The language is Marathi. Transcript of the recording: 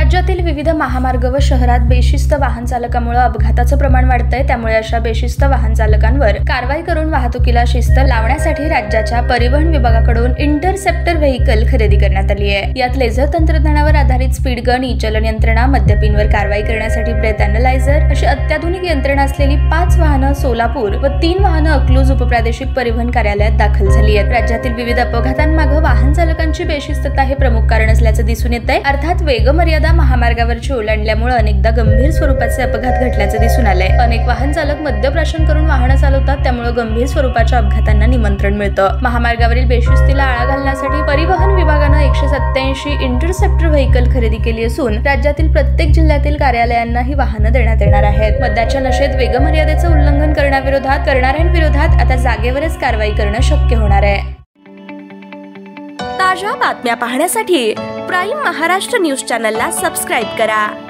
राज्यातील विविध महामार्ग व शहरात बेशिस्त वाहन चालकामुळे अपघाताचं प्रमाण वाढतंय। त्यामुळे अशा बेशिस्त वाहन चालकांवर कारवाई करून वाहतुकीला शिस्त लावण्यासाठी राज्याच्या परिवहन विभागाकडून इंटरसेप्टर व्हेइकल खरेदी करण्यात आली आहे। यात लेझर तंत्रज्ञानावर आधारित स्पीड गन, ई-चलन यंत्रणा, मद्यपींवर कारवाई करण्यासाठी ब्रेथ अॅनालायझर अशी अत्याधुनिक यंत्रणा असलेली 5 वाहनं सोलापूर व 3 वाहनं अकलूज उपप्रादेशिक परिवहन कार्यालयात दाखल झाली आहेत। राज्यातील विविध अपघातांमागे वाहन चालकांची बेशिस्तता हे प्रमुख कारण असल्याचं दिसून येत आहे। अर्थात वेगमर्यादा महामार्गावरची ओलांडल्यामुळे अनेकदा गंभीर स्वरूपाचे अपघात घडल्याचं दिसून आलंय। अनेक वाहन चालक मद्यप्राशन करून वाहनं चालवतात, त्यामुळे गंभीर स्वरूपाच्या अपघातांना निमंत्रण मिळतं। महामार्गावरील बेशिस्तीला आळा घालण्यासाठी परिवहन विभागानं 187 इंटरसेप्टर व्हेइकल खरेदी केली असून राज्यातील प्रत्येक जिल्ह्यातील कार्यालयांना ही वाहनं देण्यात येणार आहेत। मद्याच्या नशेत वेगमर्यादेचं उल्लंघन करणाऱ्यांविरोधात आता जागेवरच कारवाई करणं शक्य होणार आहे। ताज्या बातम्या पाहण्यासाठी प्राईम महाराष्ट्र न्यूज चॅनलला सबस्क्राईब करा।